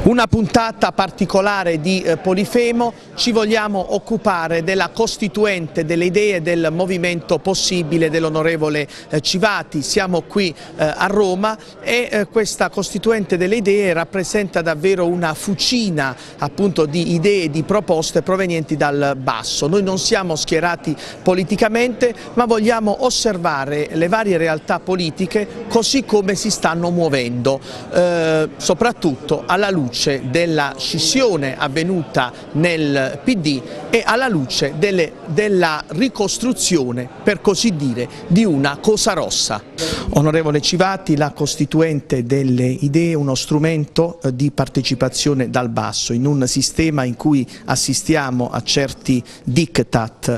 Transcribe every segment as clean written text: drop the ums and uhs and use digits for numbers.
Una puntata particolare di Polifemo, ci vogliamo occupare della costituente delle idee del Movimento Possibile dell'onorevole Civati. Siamo qui a Roma e questa costituente delle idee rappresenta davvero una fucina appunto di idee, di proposte provenienti dal basso. Noi non siamo schierati politicamente, ma vogliamo osservare le varie realtà politiche così come si stanno muovendo, soprattutto alla luce della scissione avvenuta nel PD e alla luce della ricostruzione, per così dire, di una Cosa Rossa. Onorevole Civati, la costituente delle idee, uno strumento di partecipazione dal basso in un sistema in cui assistiamo a certi diktat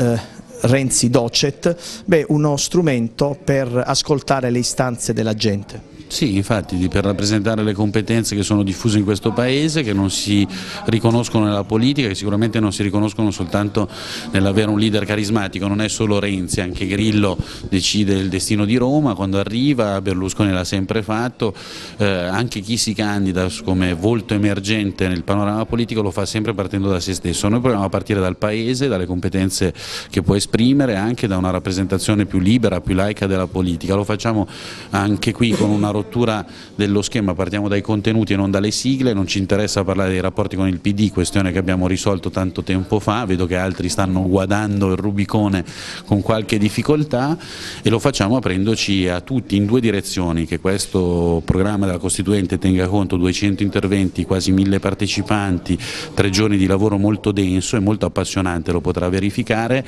Renzi docet, uno strumento per ascoltare le istanze della gente. Sì, infatti, per rappresentare le competenze che sono diffuse in questo Paese, che non si riconoscono nella politica, che sicuramente non si riconoscono soltanto nell'avere un leader carismatico. Non è solo Renzi, anche Grillo decide il destino di Roma quando arriva, Berlusconi l'ha sempre fatto, anche chi si candida come volto emergente nel panorama politico lo fa sempre partendo da se stesso. Noi proviamo a partire dal Paese, dalle competenze che può esprimere, anche da una rappresentazione più libera, più laica della politica. Lo facciamo anche qui con una rottura dello schema, partiamo dai contenuti e non dalle sigle. Non ci interessa parlare dei rapporti con il PD, questione che abbiamo risolto tanto tempo fa, vedo che altri stanno guardando il Rubicone con qualche difficoltà, e lo facciamo aprendoci a tutti in due direzioni: che questo programma della Costituente tenga conto, 200 interventi, quasi 1000 partecipanti, 3 giorni di lavoro molto denso e molto appassionante, lo potrà verificare,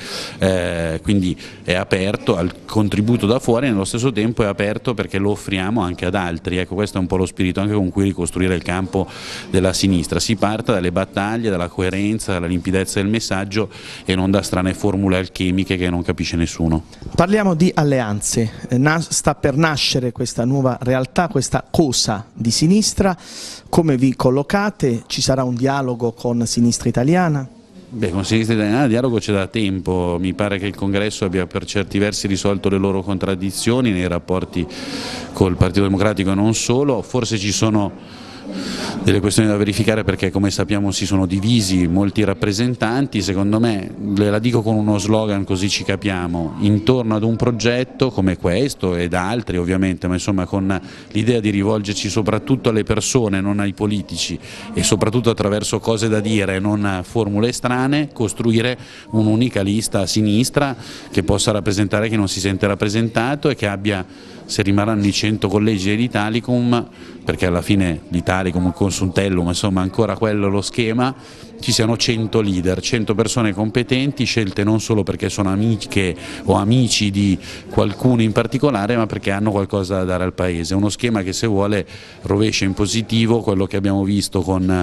quindi è aperto al contributo da fuori e nello stesso tempo è aperto perché lo offriamo anche ad altri. Ecco, questo è un po' lo spirito anche con cui ricostruire il campo della sinistra. Si parta dalle battaglie, dalla coerenza, dalla limpidezza del messaggio e non da strane formule alchemiche che non capisce nessuno. Parliamo di alleanze, sta per nascere questa nuova realtà, questa cosa di sinistra. Come vi collocate? Ci sarà un dialogo con Sinistra Italiana? Con Sinistra Italiana il dialogo c'è da tempo, mi pare che il Congresso abbia per certi versi risolto le loro contraddizioni nei rapporti col Partito Democratico e non solo. Forse ci sono delle questioni da verificare perché, come sappiamo, si sono divisi molti rappresentanti. Secondo me, la dico con uno slogan così ci capiamo, intorno ad un progetto come questo ed altri ovviamente, ma insomma con l'idea di rivolgerci soprattutto alle persone, non ai politici, e soprattutto attraverso cose da dire, non formule strane, costruire un'unica lista a sinistra che possa rappresentare chi non si sente rappresentato e che abbia, se rimarranno i 100 collegi dell'Italicum, perché alla fine l'Italicum, il Consultellum, insomma ancora quello lo schema, ci siano 100 leader, 100 persone competenti, scelte non solo perché sono amiche o amici di qualcuno in particolare, ma perché hanno qualcosa da dare al Paese. Uno schema che, se vuole, rovescia in positivo quello che abbiamo visto con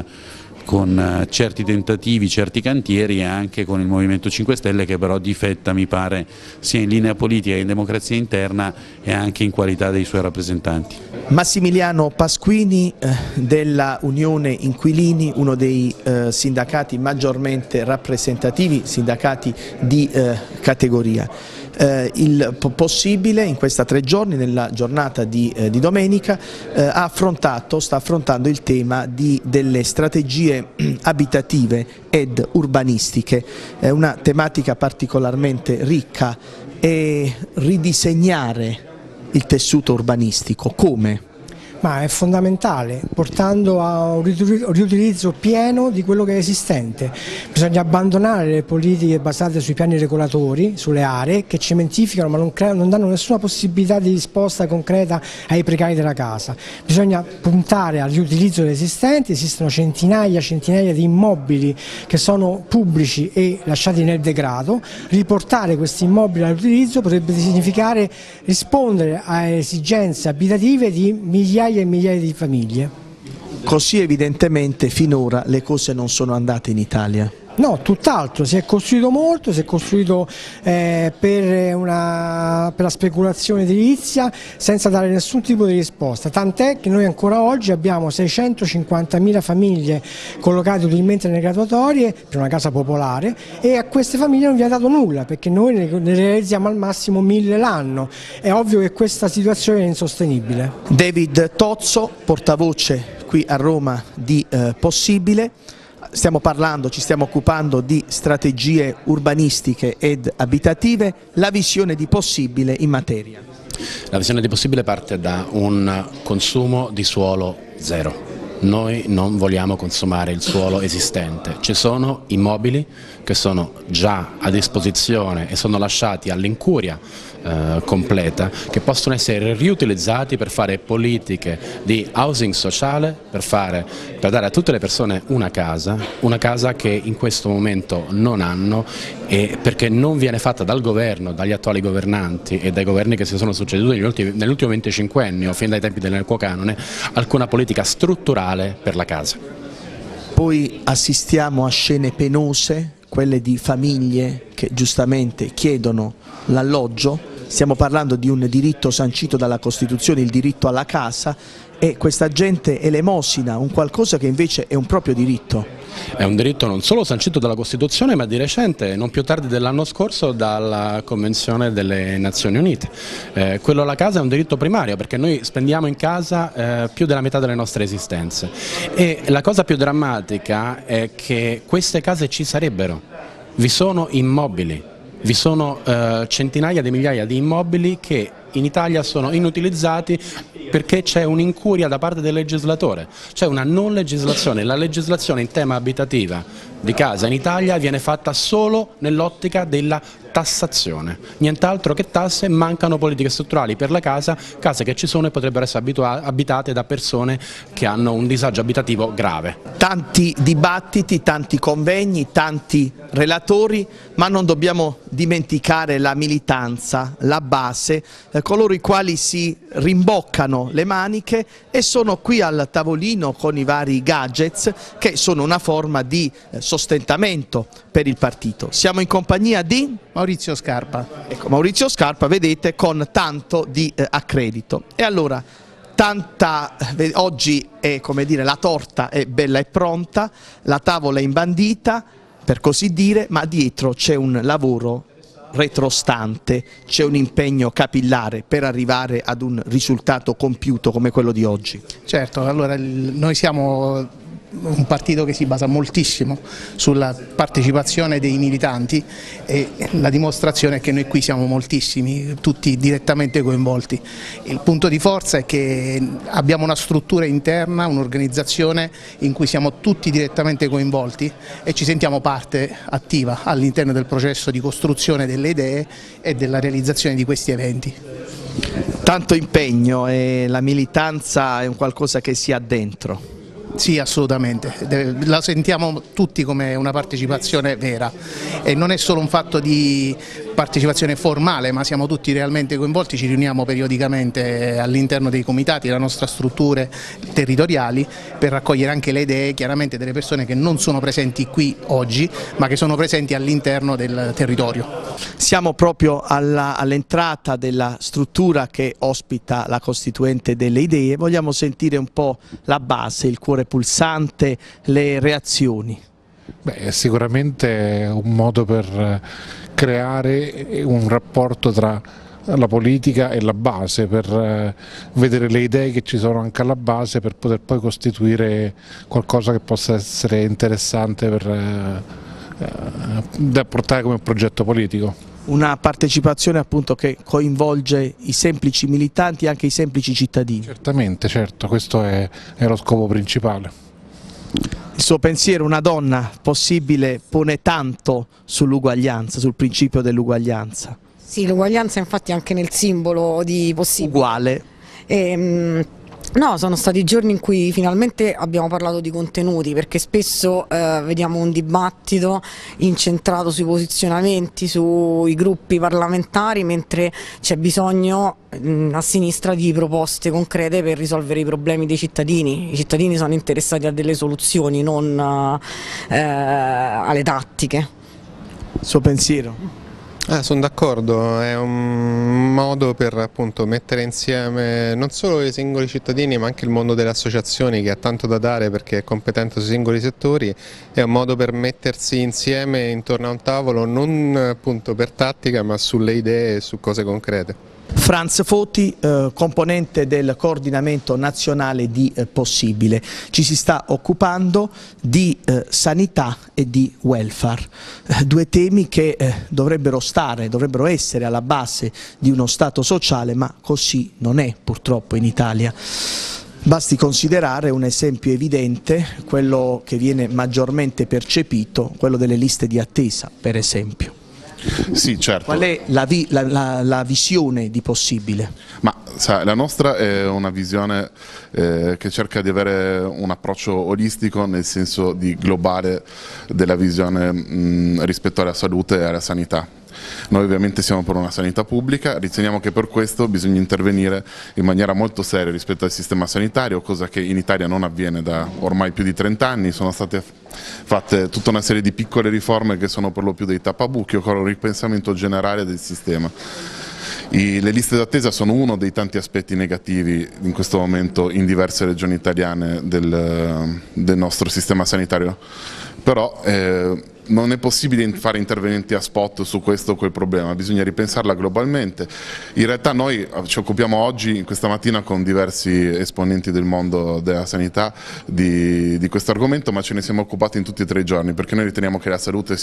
certi tentativi, certi cantieri, e anche con il Movimento 5 Stelle, che però difetta, mi pare, sia in linea politica che in democrazia interna e anche in qualità dei suoi rappresentanti. Massimiliano Pasquini della Unione Inquilini, uno dei sindacati maggiormente rappresentativi, sindacati di categoria. Il Possibile in questa 3 giorni, nella giornata di domenica, sta affrontando il tema delle strategie abitative ed urbanistiche. È una tematica particolarmente ricca, e ridisegnare il tessuto urbanistico come? Ma è fondamentale, portando a un riutilizzo pieno di quello che è esistente. Bisogna abbandonare le politiche basate sui piani regolatori, sulle aree, che cementificano ma non danno nessuna possibilità di risposta concreta ai precari della casa. Bisogna puntare al riutilizzo dell'esistente. Esistono centinaia di immobili che sono pubblici e lasciati nel degrado. Riportare questi immobili all'utilizzo potrebbe significare rispondere a esigenze abitative di migliaia e migliaia di famiglie. Così evidentemente finora le cose non sono andate in Italia. No, tutt'altro, si è costruito molto, si è costruito per la speculazione edilizia senza dare nessun tipo di risposta, tant'è che noi ancora oggi abbiamo 650.000 famiglie collocate utilmente nelle graduatorie per una casa popolare e a queste famiglie non viene dato nulla perché noi ne realizziamo al massimo 1000 l'anno. È ovvio che questa situazione è insostenibile. David Tozzo, portavoce qui a Roma di Possibile. Ci stiamo occupando di strategie urbanistiche ed abitative, la visione di Possibile in materia. La visione di Possibile parte da un consumo di suolo zero. Noi non vogliamo consumare il suolo esistente, ci sono immobili che sono già a disposizione e sono lasciati all'incuria completa, che possono essere riutilizzati per fare politiche di housing sociale, per dare a tutte le persone una casa che in questo momento non hanno, e perché non viene fatta dal governo, dagli attuali governanti e dai governi che si sono succeduti nell'ultimo 25ennio, fin dai tempi dell'equo canone, alcuna politica strutturale per la casa. Poi assistiamo a scene penose, quelle di famiglie che giustamente chiedono l'alloggio. Stiamo parlando di un diritto sancito dalla Costituzione, il diritto alla casa, e questa gente elemosina un qualcosa che invece è un proprio diritto. È un diritto non solo sancito dalla Costituzione, ma di recente, non più tardi dell'anno scorso, dalla Convenzione delle Nazioni Unite. Quello alla casa è un diritto primario perché noi spendiamo in casa più della metà delle nostre esistenze, e la cosa più drammatica è che queste case ci sarebbero, vi sono immobili. Vi sono centinaia di migliaia di immobili che in Italia sono inutilizzati perché c'è un'incuria da parte del legislatore, c'è una non legislazione. La legislazione in tema abitativa di casa in Italia viene fatta solo nell'ottica della tassazione, nient'altro che tasse. Mancano politiche strutturali per la casa, case che ci sono e potrebbero essere abitate da persone che hanno un disagio abitativo grave. Tanti dibattiti, tanti convegni, tanti relatori, ma non dobbiamo dimenticare la militanza, la base, coloro i quali si rimboccano le maniche e sono qui al tavolino con i vari gadgets che sono una forma di sostentamento per il partito. Siamo in compagnia di Maurizio Scarpa. Ecco, Maurizio Scarpa, vedete, con tanto di accredito. E allora, oggi è, come dire, la torta è bella e pronta, la tavola è imbandita, per così dire, ma dietro c'è un lavoro retrostante, c'è un impegno capillare per arrivare ad un risultato compiuto come quello di oggi. Certo, allora noi siamo un partito che si basa moltissimo sulla partecipazione dei militanti e la dimostrazione è che noi qui siamo moltissimi, tutti direttamente coinvolti. Il punto di forza è che abbiamo una struttura interna, un'organizzazione in cui siamo tutti direttamente coinvolti e ci sentiamo parte attiva all'interno del processo di costruzione delle idee e della realizzazione di questi eventi. Tanto impegno e la militanza è un qualcosa che si ha dentro. Sì, assolutamente, la sentiamo tutti come una partecipazione vera e non è solo un fatto di partecipazione formale, ma siamo tutti realmente coinvolti, ci riuniamo periodicamente all'interno dei comitati, delle nostre strutture territoriali per raccogliere anche le idee chiaramente delle persone che non sono presenti qui oggi ma che sono presenti all'interno del territorio. Siamo proprio all'entrata della struttura che ospita la Costituente delle Idee, vogliamo sentire un po' la base, il cuore pulsante, le reazioni. Beh, è sicuramente un modo per creare un rapporto tra la politica e la base, per vedere le idee che ci sono anche alla base, per poter poi costituire qualcosa che possa essere interessante da portare come progetto politico. Una partecipazione appunto che coinvolge i semplici militanti e anche i semplici cittadini. Certamente, certo, questo è lo scopo principale. Il suo pensiero, una donna Possibile, pone tanto sull'uguaglianza, sul principio dell'uguaglianza. Sì, l'uguaglianza infatti anche nel simbolo di Possibile. Uguale. No, sono stati giorni in cui finalmente abbiamo parlato di contenuti, perché spesso vediamo un dibattito incentrato sui posizionamenti, sui gruppi parlamentari, mentre c'è bisogno a sinistra di proposte concrete per risolvere i problemi dei cittadini. I cittadini sono interessati a delle soluzioni, non alle tattiche. Il suo pensiero? Sono d'accordo, è un modo per appunto mettere insieme non solo i singoli cittadini ma anche il mondo delle associazioni, che ha tanto da dare perché è competente sui singoli settori, è un modo per mettersi insieme intorno a un tavolo non appunto per tattica ma sulle idee e su cose concrete. Franz Foti, componente del coordinamento nazionale di Possibile. Ci si sta occupando di sanità e di welfare, due temi che dovrebbero essere alla base di uno Stato sociale, ma così non è purtroppo in Italia. Basti considerare un esempio evidente, quello che viene maggiormente percepito, quello delle liste di attesa, per esempio. Sì, certo. Qual è la visione di Possibile? Ma la nostra è una visione che cerca di avere un approccio olistico, nel senso di globale della visione rispetto alla salute e alla sanità. Noi ovviamente siamo per una sanità pubblica, riteniamo che per questo bisogna intervenire in maniera molto seria rispetto al sistema sanitario, cosa che in Italia non avviene da ormai più di 30 anni, sono state fatte tutta una serie di piccole riforme che sono per lo più dei tappabuchi, occorre un ripensamento generale del sistema. Le liste d'attesa sono uno dei tanti aspetti negativi in questo momento in diverse regioni italiane del nostro sistema sanitario, però non è possibile fare interventi a spot su questo o quel problema, bisogna ripensarla globalmente. In realtà noi ci occupiamo oggi, questa mattina, con diversi esponenti del mondo della sanità di questo argomento, ma ce ne siamo occupati in tutti e 3 i giorni, perché noi riteniamo che la salute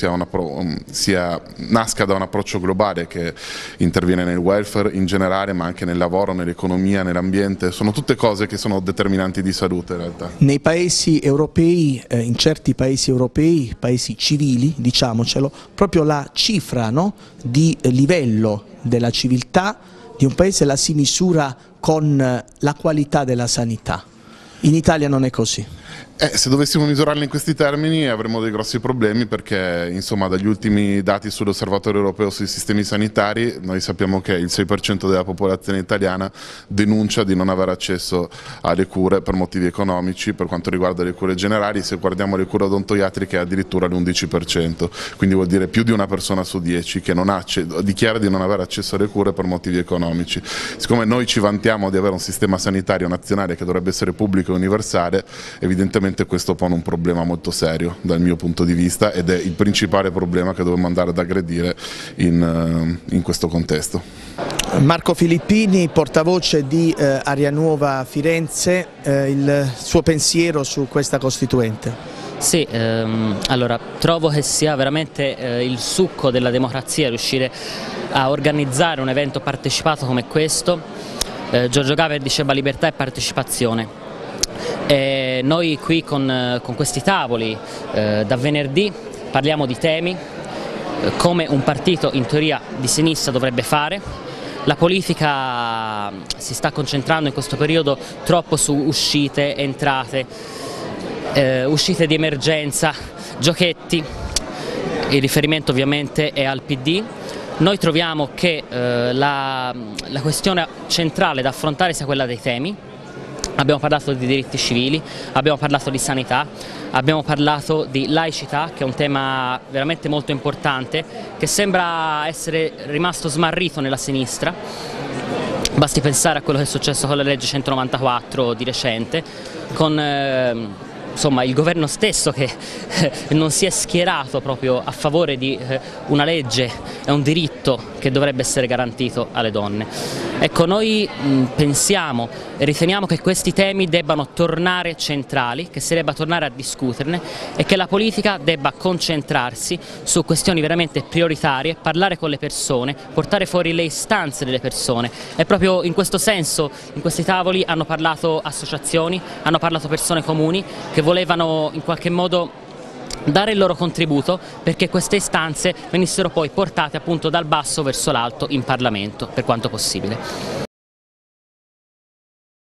nasca da un approccio globale che interviene nel welfare in generale, ma anche nel lavoro, nell'economia, nell'ambiente. Sono tutte cose che sono determinanti di salute in realtà. Nei paesi europei, in certi paesi europei, paesi civili, diciamocelo, proprio la cifra, no, di livello della civiltà di un paese la si misura con la qualità della sanità. In Italia non è così. Se dovessimo misurarli in questi termini avremmo dei grossi problemi, perché insomma dagli ultimi dati sull'Osservatorio europeo sui sistemi sanitari noi sappiamo che il 6% della popolazione italiana denuncia di non avere accesso alle cure per motivi economici. Per quanto riguarda le cure generali, se guardiamo le cure odontoiatriche, è addirittura l'11%, quindi vuol dire più di una persona su 10 che dichiara di non avere accesso alle cure per motivi economici. Siccome noi ci vantiamo di avere un sistema sanitario nazionale che dovrebbe essere pubblico e universale, evidentemente questo pone un problema molto serio dal mio punto di vista, ed è il principale problema che dobbiamo andare ad aggredire in questo contesto. Marco Filippini, portavoce di Aria Nuova Firenze, il suo pensiero su questa Costituente? Sì, allora trovo che sia veramente il succo della democrazia riuscire a organizzare un evento partecipato come questo. Giorgio Gaber diceva libertà e partecipazione. E noi qui con questi tavoli da venerdì parliamo di temi come un partito in teoria di sinistra dovrebbe fare. La politica si sta concentrando in questo periodo troppo su uscite, entrate, uscite di emergenza, giochetti. Il riferimento ovviamente è al PD. Noi troviamo che la questione centrale da affrontare sia quella dei temi. Abbiamo parlato di diritti civili, abbiamo parlato di sanità, abbiamo parlato di laicità, che è un tema veramente molto importante, che sembra essere rimasto smarrito nella sinistra. Basti pensare a quello che è successo con la legge 194 di recente, con insomma, il governo stesso che non si è schierato proprio a favore di una legge e un diritto che dovrebbe essere garantito alle donne. Ecco, noi pensiamo e riteniamo che questi temi debbano tornare centrali, che si debba tornare a discuterne e che la politica debba concentrarsi su questioni veramente prioritarie, parlare con le persone, portare fuori le istanze delle persone. E proprio in questo senso, in questi tavoli hanno parlato associazioni, hanno parlato persone comuni che volevano in qualche modo dare il loro contributo perché queste istanze venissero poi portate appunto dal basso verso l'alto in Parlamento per quanto possibile.